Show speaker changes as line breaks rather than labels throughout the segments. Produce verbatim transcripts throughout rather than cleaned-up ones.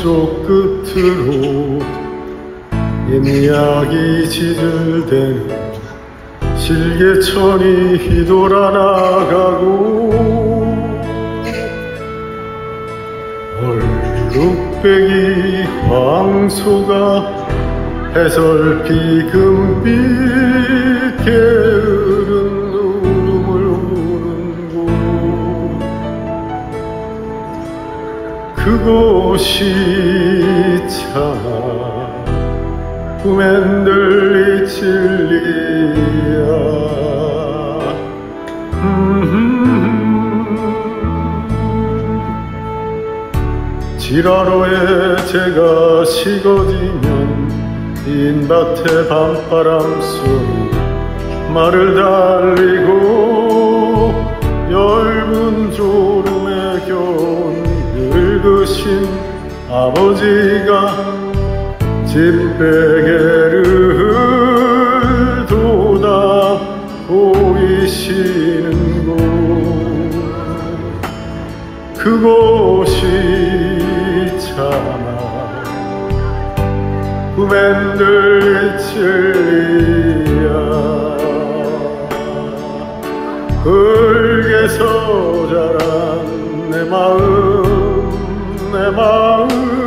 저쪽 끝으로 옛이야기 지들대는 실개천이 돌아나가고 얼룩배기 황소가 해설피 금빛 게으른 울음을 우는 곳 그곳이 참 꿈엔 들리 진리야. 지라로에 제가 식어지면 빈밭의 밤바람 소리 말을 달리고 엷은 졸음에 겨운 늙으신 아버지가 집베개를 돋아 보이시는 곳 그곳이 참아 꿈엔 들릴 진리야. 흙에서 자란 내 마음 내 마음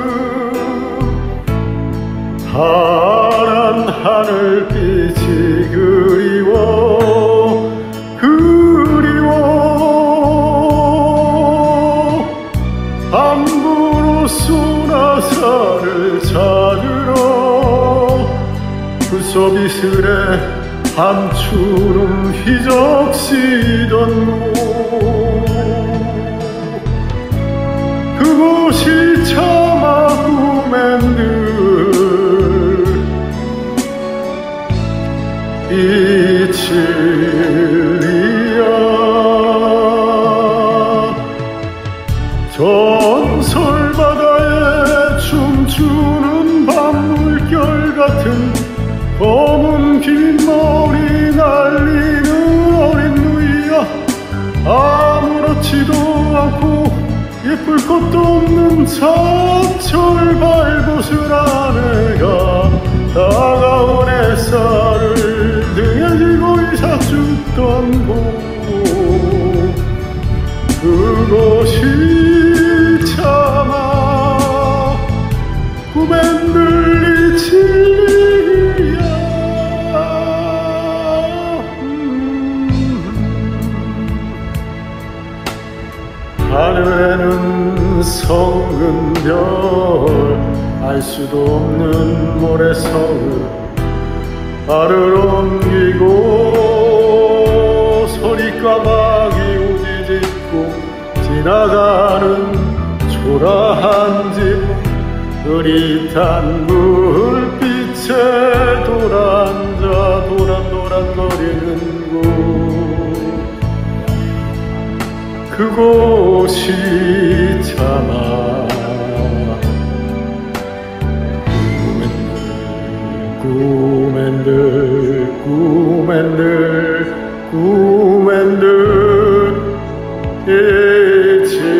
파란 하늘빛이 그리워 그리워 함부로 소나사를 찾으러 불서비스레 한추름 휘적시던 곳 그곳이 차마 꿈엔 늘 이 진리야. 전설바다에 춤추는 밤물결 같은 검은 긴 머리 날리는 어린 누이야. 아무렇지도 않고 예쁠 것도 없는 사철 발벗은 아내가 다가온 햇살을 등에 지고 이사 죽던 곳 그것이 참아 꿈엔 들리 진리야. 하늘에는 성은 별 알 수도 없는 모래성을 발을 옮기고 소리까마귀 우지짓고 지나가는 초라한 집 흐릿한 물빛에 돌아앉아 도란도란거리는 곳 그곳이 참아 꿈엔 들 꿈엔 들 꿈엔 들 꿈엔 들